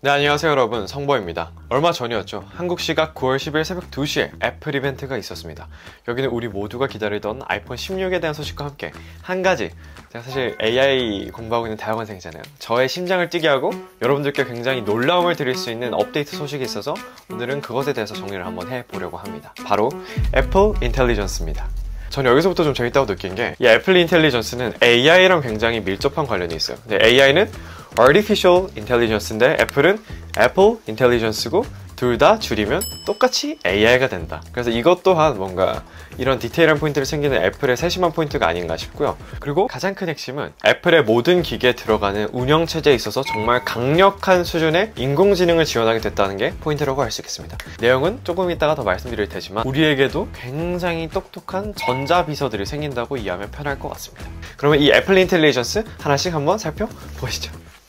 네, 안녕하세요 여러분, 성보입니다. 얼마 전이었죠. 한국 시각 9월 10일 새벽 2시에 애플 이벤트가 있었습니다. 여기는 우리 모두가 기다리던 아이폰 16에 대한 소식과 함께 한 가지, 제가 사실 AI 공부하고 있는 대학원생이잖아요. 저의 심장을 뛰게 하고 여러분들께 굉장히 놀라움을 드릴 수 있는 업데이트 소식이 있어서 오늘은 그것에 대해서 정리를 한번 해보려고 합니다. 바로 애플 인텔리전스입니다. 전 여기서부터 좀 재밌다고 느낀 게, 이 애플 인텔리전스는 AI랑 굉장히 밀접한 관련이 있어요. 근데 AI는 Artificial Intelligence인데 애플은 Apple Intelligence고, 둘 다 줄이면 똑같이 AI가 된다. 그래서 이것 또한 뭔가 이런 디테일한 포인트를 챙기는 애플의 세심한 포인트가 아닌가 싶고요. 그리고 가장 큰 핵심은 애플의 모든 기기에 들어가는 운영체제에 있어서 정말 강력한 수준의 인공지능을 지원하게 됐다는 게 포인트라고 할 수 있겠습니다. 내용은 조금 이따가 더 말씀드릴 테지만 우리에게도 굉장히 똑똑한 전자비서들이 생긴다고 이해하면 편할 것 같습니다. 그러면 이 애플 인텔리전스 하나씩 한번 살펴보시죠.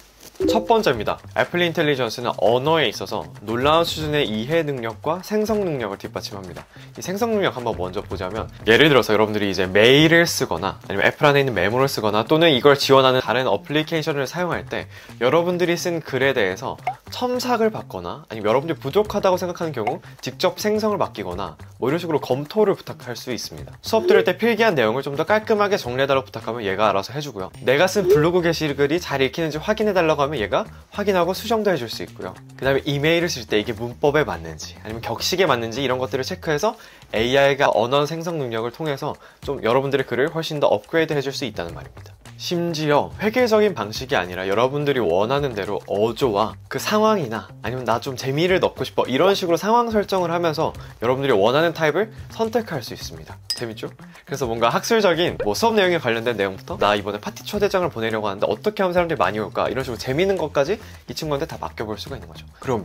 첫 번째입니다. 애플 인텔리전스는 언어에 있어서 놀라운 수준의 이해 능력과 생성 능력을 뒷받침합니다. 이 생성 능력 한번 먼저 보자면, 예를 들어서 여러분들이 이제 메일을 쓰거나 아니면 애플 안에 있는 메모를 쓰거나 또는 이걸 지원하는 다른 어플리케이션을 사용할 때 여러분들이 쓴 글에 대해서 첨삭을 받거나 아니면 여러분들이 부족하다고 생각하는 경우 직접 생성을 맡기거나 뭐 이런 식으로 검토를 부탁할 수 있습니다. 수업 들을 때 필기한 내용을 좀 더 깔끔하게 정리해달라고 부탁하면 얘가 알아서 해주고요. 내가 쓴 블로그 게시글이 잘 읽히는지 확인해달라고 하면 얘가 확인하고 수정도 해줄 수 있고요. 그 다음에 이메일을 쓸 때 이게 문법에 맞는지 아니면 격식에 맞는지 이런 것들을 체크해서 AI가 언어 생성 능력을 통해서 좀 여러분들의 글을 훨씬 더 업그레이드 해줄 수 있다는 말입니다. 심지어 획일적인 방식이 아니라 여러분들이 원하는 대로 어조와 그 상황이나 아니면 나 좀 재미를 넣고 싶어 이런 식으로 상황 설정을 하면서 여러분들이 원하는 타입을 선택할 수 있습니다. 재밌죠? 그래서 뭔가 학술적인 뭐 수업 내용에 관련된 내용부터 나 이번에 파티 초대장을 보내려고 하는데 어떻게 하면 사람들이 많이 올까 이런 식으로 재밌는 것까지 이 친구한테 다 맡겨볼 수가 있는 거죠. 그리고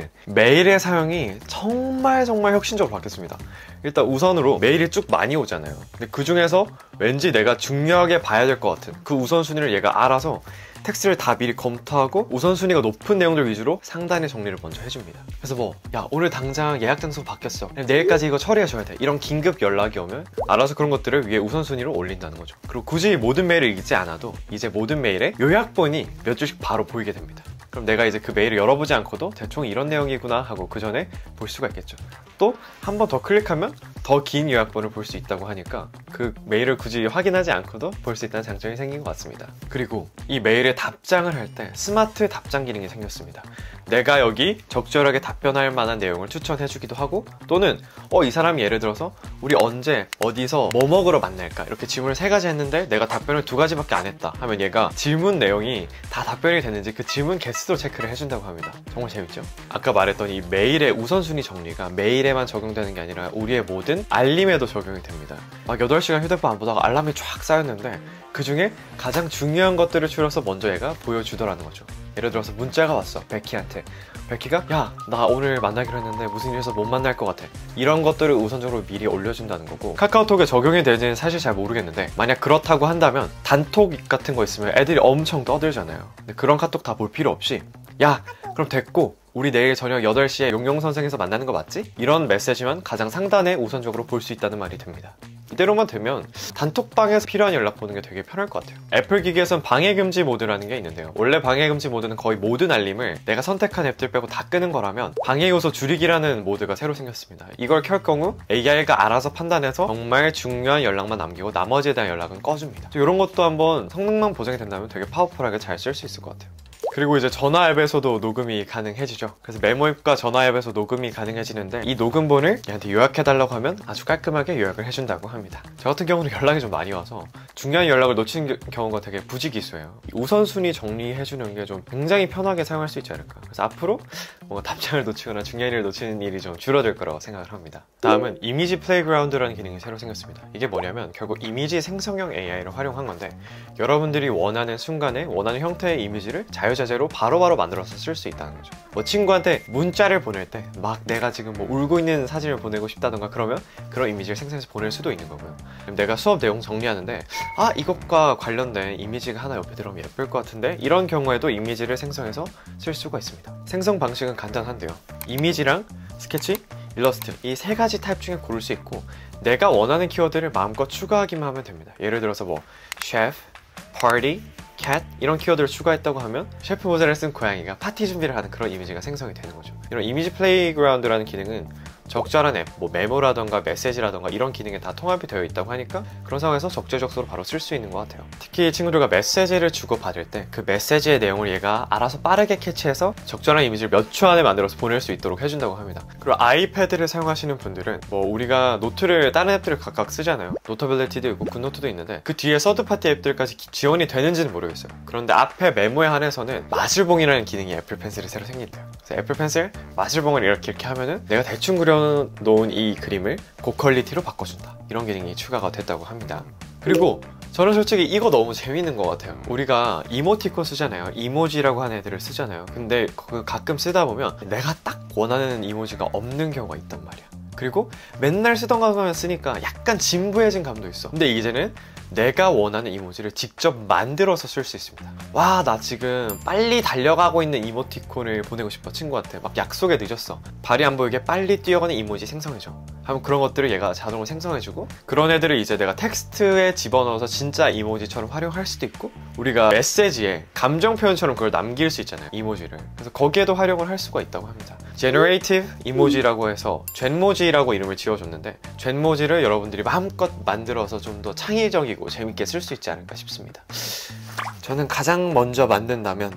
메일의 사용이 정말 혁신적으로 바뀌었습니다. 일단 우선으로 메일이 쭉 많이 오잖아요. 근데 그 중에서 왠지 내가 중요하게 봐야 될 것 같은 그 우선순위를 얘가 알아서 텍스트를 다 미리 검토하고 우선순위가 높은 내용들 위주로 상단에 정리를 먼저 해줍니다. 그래서 뭐, 야, 오늘 당장 예약 장소 바뀌었어. 내일까지 이거 처리해줘야 돼. 이런 긴급 연락이 오면 알아서 그런 것들을 위에 우선순위로 올린다는 거죠. 그리고 굳이 모든 메일을 읽지 않아도 이제 모든 메일에 요약본이 몇 줄씩 바로 보이게 됩니다. 그럼 내가 이제 그 메일을 열어보지 않고도 대충 이런 내용이구나 하고 그 전에 볼 수가 있겠죠. 또 한 번 더 클릭하면 더 긴 요약본을 볼 수 있다고 하니까 그 메일을 굳이 확인하지 않고도 볼 수 있다는 장점이 생긴 것 같습니다. 그리고 이 메일에 답장을 할 때 스마트 답장 기능이 생겼습니다. 내가 여기 적절하게 답변할 만한 내용을 추천해주기도 하고, 또는 이 사람이 예를 들어서 우리 언제 어디서 뭐 먹으러 만날까 이렇게 질문을 3가지 했는데 내가 답변을 2가지밖에 안 했다 하면 얘가 질문 내용이 다 답변이 됐는지 그 질문 개수도 체크를 해준다고 합니다. 정말 재밌죠? 아까 말했던 이 메일의 우선순위 정리가 메일에만 적용되는 게 아니라 우리의 모든 알림에도 적용이 됩니다. 막 8시간 휴대폰 안 보다가 알람이 쫙 쌓였는데 그 중에 가장 중요한 것들을 추려서 먼저 얘가 보여주더라는 거죠. 예를 들어서 문자가 왔어, 베키한테. 베키가 야, 나 오늘 만나기로 했는데 무슨 일에서 못 만날 것 같아. 이런 것들을 우선적으로 미리 올려준다는 거고, 카카오톡에 적용이 되는지는 사실 잘 모르겠는데 만약 그렇다고 한다면 단톡 같은 거 있으면 애들이 엄청 떠들잖아요. 근데 그런 카톡 다 볼 필요 없이, 야, 그럼 됐고 우리 내일 저녁 8시에 용용선생에서 만나는 거 맞지? 이런 메시지만 가장 상단에 우선적으로 볼 수 있다는 말이 됩니다. 이대로만 되면 단톡방에서 필요한 연락 보는 게 되게 편할 것 같아요. 애플 기기에선 방해금지 모드라는 게 있는데요. 원래 방해금지 모드는 거의 모든 알림을 내가 선택한 앱들 빼고 다 끄는 거라면 방해 요소 줄이기라는 모드가 새로 생겼습니다. 이걸 켤 경우 AI가 알아서 판단해서 정말 중요한 연락만 남기고 나머지에 대한 연락은 꺼줍니다. 이런 것도 한번 성능만 보장이 된다면 되게 파워풀하게 잘 쓸 수 있을 것 같아요. 그리고 이제 전화 앱에서도 녹음이 가능해지죠. 그래서 메모 앱과 전화 앱에서 녹음이 가능해지는데 이 녹음본을 얘한테 요약해달라고 하면 아주 깔끔하게 요약을 해준다고 합니다. 저 같은 경우는 연락이 좀 많이 와서 중요한 연락을 놓치는 경우가 되게 부지기수예요. 우선순위 정리해주는 게 좀 굉장히 편하게 사용할 수 있지 않을까. 그래서 앞으로 뭔가 답장을 놓치거나 중요한 일을 놓치는 일이 좀 줄어들 거라고 생각을 합니다. 다음은 이미지 플레이그라운드라는 기능이 새로 생겼습니다. 이게 뭐냐면 결국 이미지 생성형 AI를 활용한 건데, 여러분들이 원하는 순간에 원하는 형태의 이미지를 자유자재로 바로바로 만들어서 쓸 수 있다는 거죠. 뭐 친구한테 문자를 보낼 때 막 내가 지금 뭐 울고 있는 사진을 보내고 싶다던가 그러면 그런 이미지를 생성해서 보낼 수도 있는 거고요. 내가 수업 내용 정리하는데 이것과 관련된 이미지가 하나 옆에 들어오면 예쁠 것 같은데, 이런 경우에도 이미지를 생성해서 쓸 수가 있습니다. 생성 방식은 간단한데요. 이미지랑 스케치, 일러스트 이 3가지 타입 중에 고를 수 있고, 내가 원하는 키워드를 마음껏 추가하기만 하면 됩니다. 예를 들어서 뭐 셰프, 파티, cat 이런 키워드를 추가했다고 하면 셰프 모자를 쓴 고양이가 파티 준비를 하는 그런 이미지가 생성이 되는 거죠. 이런 이미지 플레이그라운드라는 기능은 적절한 앱, 뭐 메모라던가 메시지라던가 이런 기능에 다 통합이 되어 있다고 하니까 그런 상황에서 적재적소로 바로 쓸 수 있는 것 같아요. 특히 친구들과 메시지를 주고받을 때 그 메시지의 내용을 얘가 알아서 빠르게 캐치해서 적절한 이미지를 몇 초 안에 만들어서 보낼 수 있도록 해준다고 합니다. 그리고 아이패드를 사용하시는 분들은 뭐 우리가 노트를 다른 앱들을 각각 쓰잖아요. 노터빌리티도 있고 굿노트도 있는데 그 뒤에 서드파티 앱들까지 지원이 되는지는 모르겠어요. 그런데 앞에 메모에 한해서는 마술봉이라는 기능이 애플 펜슬에 새로 생긴대요. 그래서 애플 펜슬 마술봉을 이렇게 하면은 내가 대충 그려놓은 이 그림을 고퀄리티로 바꿔준다, 이런 기능이 추가가 됐다고 합니다. 그리고 저는 솔직히 이거 너무 재밌는 것 같아요. 우리가 이모티콘 쓰잖아요. 이모지라고 하는 애들을 쓰잖아요. 근데 가끔 쓰다 보면 내가 딱 원하는 이모지가 없는 경우가 있단 말이야. 그리고 맨날 쓰던 것만 쓰니까 약간 진부해진 감도 있어. 근데 이제는 내가 원하는 이모지를 직접 만들어서 쓸 수 있습니다. 와, 나 지금 빨리 달려가고 있는 이모티콘을 보내고 싶어. 친구한테 막 약속에 늦었어. 발이 안 보이게 빨리 뛰어가는 이모지 생성해줘 하면 그런 것들을 얘가 자동으로 생성해주고, 그런 애들을 이제 내가 텍스트에 집어넣어서 진짜 이모지처럼 활용할 수도 있고, 우리가 메시지에 감정 표현처럼 그걸 남길 수 있잖아요, 이모지를. 그래서 거기에도 활용을 할 수가 있다고 합니다. Generative 이모지라고 해서 젠모지라고 이름을 지어줬는데, 젠모지를 여러분들이 마음껏 만들어서 좀 더 창의적이고 재밌게 쓸 수 있지 않을까 싶습니다. 저는 가장 먼저 만든다면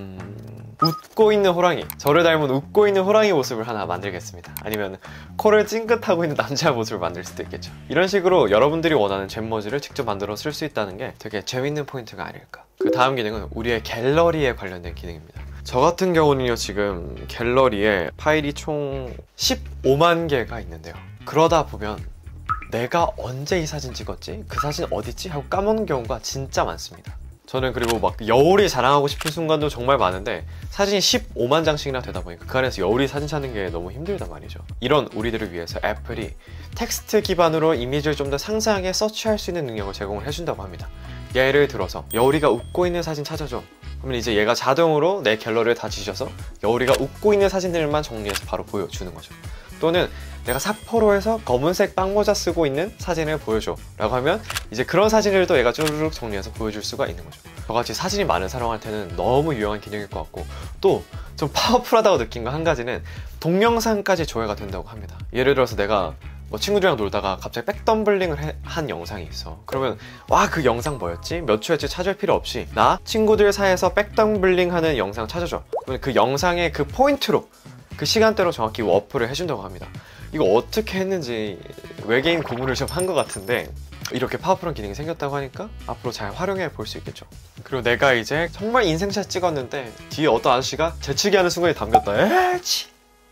웃고 있는 호랑이, 저를 닮은 웃고 있는 호랑이 모습을 하나 만들겠습니다. 아니면 코를 찡긋하고 있는 남자 모습을 만들 수도 있겠죠. 이런 식으로 여러분들이 원하는 젠모지를 직접 만들어 쓸 수 있다는 게 되게 재밌는 포인트가 아닐까. 그 다음 기능은 우리의 갤러리에 관련된 기능입니다. 저 같은 경우는요, 지금 갤러리에 파일이 총 15만 개가 있는데요. 그러다 보면 내가 언제 이 사진 찍었지? 그 사진 어딨지? 하고 까먹는 경우가 진짜 많습니다. 저는 그리고 막 여울이 자랑하고 싶은 순간도 정말 많은데 사진이 15만 장씩이나 되다 보니까 그 안에서 여울이 사진 찾는 게 너무 힘들단 말이죠. 이런 우리들을 위해서 애플이 텍스트 기반으로 이미지를 좀 더 상세하게 서치할 수 있는 능력을 제공을 해준다고 합니다. 예를 들어서 여울이가 웃고 있는 사진 찾아줘. 그러면 이제 얘가 자동으로 내 갤러리를 다 뒤져서 여울이가 웃고 있는 사진들만 정리해서 바로 보여주는 거죠. 또는 내가 삿포로에서 검은색 빵모자 쓰고 있는 사진을 보여줘 라고 하면 이제 그런 사진들도 얘가 쭈르륵 정리해서 보여줄 수가 있는 거죠. 저같이 사진이 많은 사람한테는 너무 유용한 기능일 것 같고, 또 좀 파워풀하다고 느낀 거 한 가지는 동영상까지 조회가 된다고 합니다. 예를 들어서 내가 뭐 친구들이랑 놀다가 갑자기 백덤블링을 한 영상이 있어. 그러면 와, 그 영상 뭐였지? 몇 초였지? 찾을 필요 없이 나 친구들 사이에서 백덤블링 하는 영상 찾아줘. 그러면 그 영상의 그 포인트로 그 시간대로 정확히 워프를 해준다고 합니다. 이거 어떻게 했는지 외계인 고문을 좀 한 것 같은데 이렇게 파워풀한 기능이 생겼다고 하니까 앞으로 잘 활용해 볼 수 있겠죠. 그리고 내가 이제 정말 인생샷 찍었는데 뒤에 어떤 아저씨가 재치기 하는 순간에 담겼다, 에치!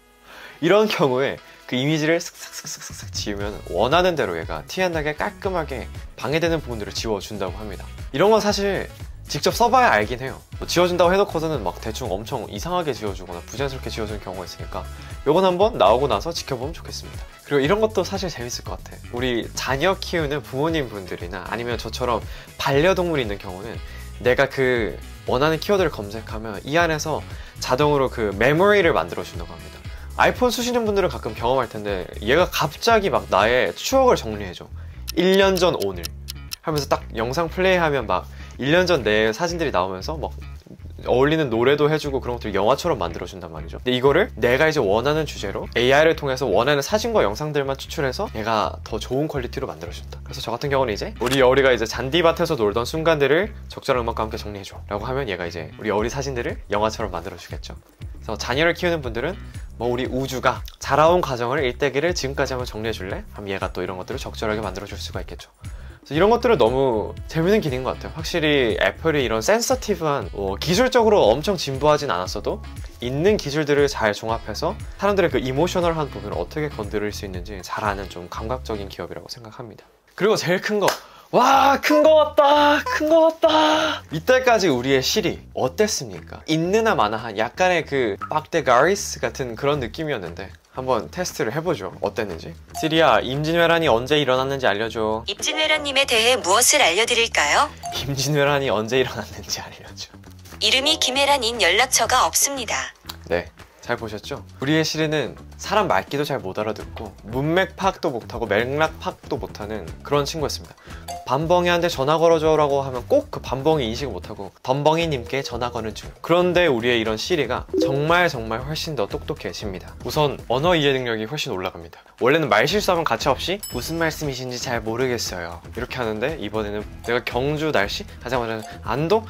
이런 경우에 그 이미지를 슥슥슥슥 지우면 원하는 대로 얘가 티 안 나게 깔끔하게 방해되는 부분들을 지워준다고 합니다. 이런 건 사실 직접 써봐야 알긴 해요. 뭐 지워준다고 해놓고서는 막 대충 엄청 이상하게 지워주거나 부자연스럽게 지워주는 경우가 있으니까 요건 한번 나오고 나서 지켜보면 좋겠습니다. 그리고 이런 것도 사실 재밌을 것 같아. 우리 자녀 키우는 부모님 분들이나 아니면 저처럼 반려동물이 있는 경우는 내가 그 원하는 키워드를 검색하면 이 안에서 자동으로 그 메모리를 만들어준다고 합니다. 아이폰 쓰시는 분들은 가끔 경험할 텐데 얘가 갑자기 막 나의 추억을 정리해줘. 1년 전 오늘 하면서 딱 영상 플레이하면 막 1년 전 내 사진들이 나오면서 막 어울리는 노래도 해주고 그런 것들을 영화처럼 만들어준단 말이죠. 근데 이거를 내가 이제 원하는 주제로 AI를 통해서 원하는 사진과 영상들만 추출해서 얘가 더 좋은 퀄리티로 만들어준다. 그래서 저 같은 경우는 이제 우리 여울이가 이제 잔디밭에서 놀던 순간들을 적절한 음악과 함께 정리해줘 라고 하면 얘가 이제 우리 여울이 사진들을 영화처럼 만들어주겠죠. 그래서 자녀를 키우는 분들은 뭐 우리 우주가 자라온 과정을 일대기를 지금까지 한번 정리해줄래? 하면 얘가 또 이런 것들을 적절하게 만들어줄 수가 있겠죠. 그래서 이런 것들은 너무 재밌는 기능인 것 같아요. 확실히 애플이 이런 센서티브한 기술적으로 엄청 진보하진 않았어도 있는 기술들을 잘 종합해서 사람들의 그 이모셔널한 부분을 어떻게 건드릴 수 있는지 잘 아는 좀 감각적인 기업이라고 생각합니다. 그리고 제일 큰 거, 와, 큰 거 같다, 큰 거 같다. 이때까지 우리의 시리 어땠습니까? 있느나 마나한 약간의 그 박데가리스 같은 그런 느낌이었는데 한번 테스트를 해보죠. 어땠는지. 시리야, 임진왜란이 언제 일어났는지 알려줘. 임진왜란님에 대해 무엇을 알려드릴까요? 임진왜란이 언제 일어났는지 알려줘. 이름이 김혜란인 연락처가 없습니다. 네, 잘 보셨죠? 우리의 시리는 사람 말귀도 잘 못 알아듣고 문맥 파악도 못하고 맥락 파악도 못하는 그런 친구였습니다. 밤벙이한테 전화 걸어줘라고 하면 꼭 그 밤벙이 인식을 못하고 덤벙이님께 전화 거는 중. 그런데 우리의 이런 시리가 정말 훨씬 더 똑똑해집니다. 우선 언어 이해 능력이 훨씬 올라갑니다. 원래는 말 실수하면 가차없이 무슨 말씀이신지 잘 모르겠어요 이렇게 하는데, 이번에는 내가 경주 날씨 하자마자 안동?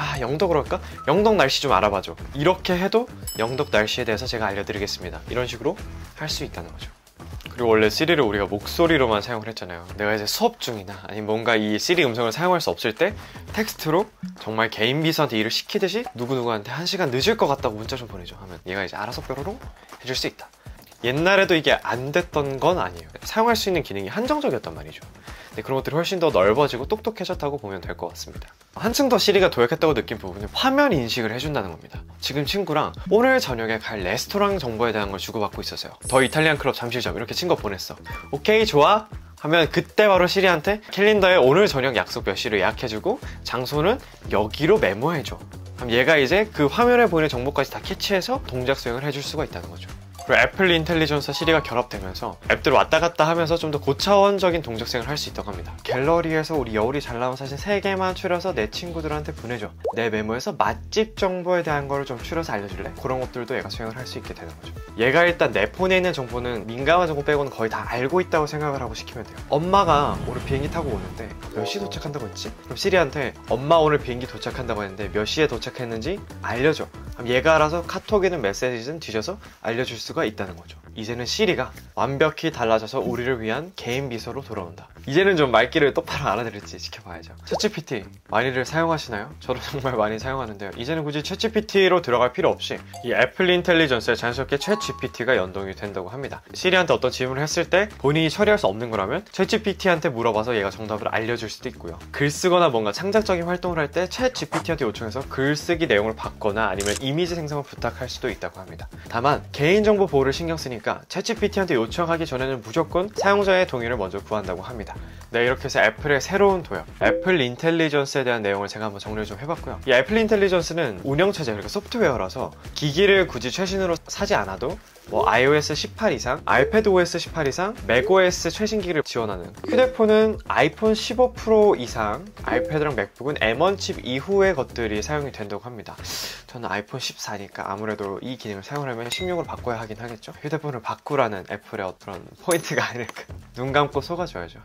영도 그럴까? 영덕 날씨 좀 알아봐줘 이렇게 해도 영덕 날씨에 대해서 제가 알려드리겠습니다 이런 식으로 할 수 있다는 거죠. 그리고 원래 시리를 우리가 목소리로만 사용을 했잖아요. 내가 이제 수업 중이나 아니면 뭔가 이 시리 음성을 사용할 수 없을 때 텍스트로 정말 개인 비서한테 일을 시키듯이 누구누구한테 1시간 늦을 것 같다고 문자 좀 보내줘 하면 얘가 이제 알아서 뾰로롱 해줄 수 있다. 옛날에도 이게 안 됐던 건 아니에요. 사용할 수 있는 기능이 한정적이었단 말이죠. 근데 그런 것들이 훨씬 더 넓어지고 똑똑해졌다고 보면 될 것 같습니다. 한층 더 시리가 도약했다고 느낀 부분은 화면 인식을 해준다는 겁니다. 지금 친구랑 오늘 저녁에 갈 레스토랑 정보에 대한 걸 주고받고 있었어요. 더 이탈리안 클럽 잠실점 이렇게 친거 보냈어. 오케이 좋아 하면 그때 바로 시리한테 캘린더에 오늘 저녁 약속 몇 시를 예약해주고 장소는 여기로 메모해줘. 그럼 얘가 이제 그 화면에 보이는 정보까지 다 캐치해서 동작 수행을 해줄 수가 있다는 거죠. 그리고 애플 인텔리전스와 시리가 결합되면서 앱들 왔다 갔다 하면서 좀 더 고차원적인 동작 수행을 할 수 있다고 합니다. 갤러리에서 우리 여울이 잘 나온 사진 3개만 추려서 내 친구들한테 보내줘. 내 메모에서 맛집 정보에 대한 거를 좀 추려서 알려줄래? 그런 것들도 얘가 수행을 할 수 있게 되는 거죠. 얘가 일단 내 폰에 있는 정보는 민감한 정보 빼고는 거의 다 알고 있다고 생각을 하고 시키면 돼요. 엄마가 오늘 비행기 타고 오는데 몇 시 도착한다고 했지? 그럼 시리한테 엄마 오늘 비행기 도착한다고 했는데 몇 시에 도착했는지 알려줘. 그럼 얘가 알아서 카톡이든 메시지든 뒤져서 알려줄 수가 있다는 거죠. 이제는 시리가 완벽히 달라져서 우리를 위한 개인 비서로 돌아온다. 이제는 좀 말귀를 똑바로 알아들을지 지켜봐야죠. 챗GPT 많이들 사용하시나요? 저도 정말 많이 사용하는데요. 이제는 굳이 챗GPT로 들어갈 필요 없이 이 애플 인텔리전스에 자연스럽게 챗GPT가 연동이 된다고 합니다. 시리한테 어떤 질문을 했을 때 본인이 처리할 수 없는 거라면 챗GPT한테 물어봐서 얘가 정답을 알려줄 수도 있고요. 글 쓰거나 뭔가 창작적인 활동을 할 때 챗GPT한테 요청해서 글쓰기 내용을 받거나 아니면 이미지 생성을 부탁할 수도 있다고 합니다. 다만 개인정보 보호를 신경 쓰니까 챗GPT한테 요청하기 전에는 무조건 사용자의 동의를 먼저 구한다고 합니다. 네, 이렇게 해서 애플의 새로운 도약, 애플 인텔리전스에 대한 내용을 제가 한번 정리를 좀 해봤고요. 이 애플 인텔리전스는 운영체제, 그러니까 소프트웨어라서 기기를 굳이 최신으로 사지 않아도 iOS 18 이상, iPadOS 18 이상, macOS 최신 기기를 지원하는, 휴대폰은 아이폰 15 프로 이상, 아이패드랑 맥북은 M1 칩 이후의 것들이 사용이 된다고 합니다. 저는 아이폰 14니까 아무래도 이 기능을 사용하려면 16으로 바꿔야 하긴 하겠죠. 휴대폰을 바꾸라는 애플의 어떤 포인트가 아닐까. 눈 감고 속아줘야죠.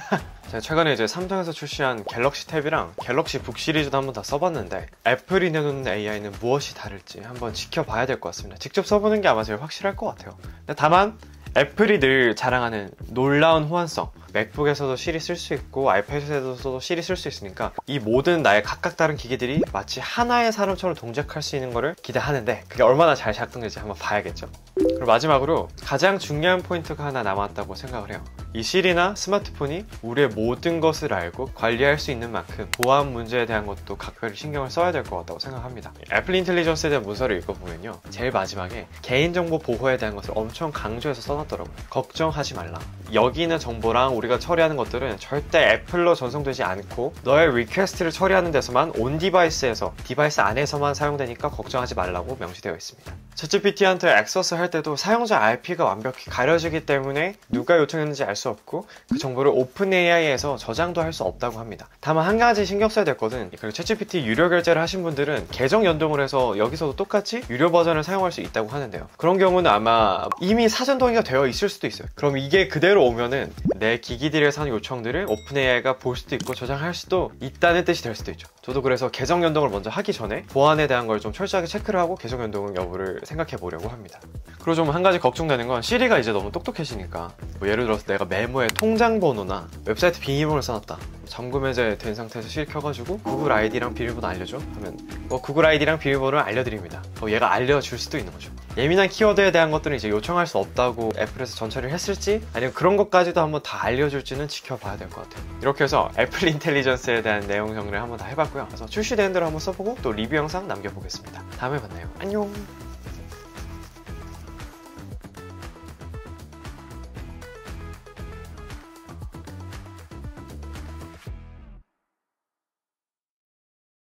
제가 최근에 이제 삼성에서 출시한 갤럭시 탭이랑 갤럭시 북 시리즈도 한번 다 써봤는데 애플이 내놓는 AI는 무엇이 다를지 한번 지켜봐야 될 것 같습니다. 직접 써보는 게 아마 제일 확실할 것 같아요. 근데 다만 애플이 늘 자랑하는 놀라운 호환성, 맥북에서도 시리 쓸 수 있고 아이패드에서도 시리 쓸 수 있으니까 이 모든 나의 각각 다른 기기들이 마치 하나의 사람처럼 동작할 수 있는 거를 기대하는데 그게 얼마나 잘 작동될지 한번 봐야겠죠. 그리고 마지막으로 가장 중요한 포인트가 하나 남았다고 생각을 해요. 이 시리나 스마트폰이 우리의 모든 것을 알고 관리할 수 있는 만큼 보안 문제에 대한 것도 각별히 신경을 써야 될 것 같다고 생각합니다. 애플 인텔리전스에 대한 문서를 읽어보면요, 제일 마지막에 개인정보 보호에 대한 것을 엄청 강조해서 써놨더라고요. 걱정하지 말라. 여기 있는 정보랑 우리가 처리하는 것들은 절대 애플로 전송되지 않고 너의 리퀘스트를 처리하는 데서만 온 디바이스에서, 디바이스 안에서만 사용되니까 걱정하지 말라고 명시되어 있습니다. 챗GPT한테 액세스 할 때도 사용자 IP가 완벽히 가려지기 때문에 누가 요청했는지 알 수 없고 그 정보를 오픈 AI에서 저장도 할 수 없다고 합니다. 다만 한 가지 신경 써야 될 것은, 그리고 챗GPT 유료 결제를 하신 분들은 계정 연동을 해서 여기서도 똑같이 유료 버전을 사용할 수 있다고 하는데요. 그런 경우는 아마 이미 사전 동의가 되어 있을 수도 있어요. 그럼 이게 그대로 오면은 내 기기들에서 하는 요청들을 오픈 AI가 볼 수도 있고 저장할 수도 있다는 뜻이 될 수도 있죠. 저도 그래서 계정 연동을 먼저 하기 전에 보안에 대한 걸 좀 철저하게 체크를 하고 계정 연동 여부를 생각해 보려고 합니다. 그리고 좀 한 가지 걱정되는 건 시리가 이제 너무 똑똑해지니까 예를 들어서 내가 메모에 통장 번호나 웹사이트 비밀번호를 써놨다. 잠금 해제 된 상태에서 시리 켜가지고 구글 아이디랑 비밀번호 알려줘? 하면 구글 아이디랑 비밀번호를 알려드립니다. 얘가 알려줄 수도 있는 거죠. 예민한 키워드에 대한 것들은 이제 요청할 수 없다고 애플에서 전처리를 했을지 아니면 그런 것까지도 한번 다 알려줄지는 지켜봐야 될 것 같아요. 이렇게 해서 애플 인텔리전스에 대한 내용 정리를 한번 다 해봤고요. 그래서 출시되는 대로 한번 써보고 또 리뷰 영상 남겨보겠습니다. 다음에 만나요. 안녕.